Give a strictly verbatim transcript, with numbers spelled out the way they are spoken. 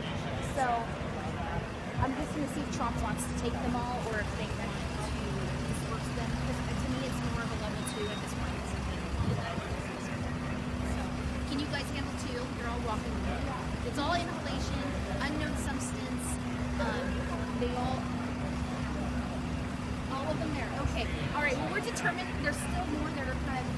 So I'm just going to see if Trump wants to take them all or if they want to disperse them. Because to me, it's more of a level two at this point. So can you guys handle two? You're all walking. It's all inhalation, unknown substance. Um, they all, all of them there. Okay. All right. Well, we're determined. There's still more that are kind of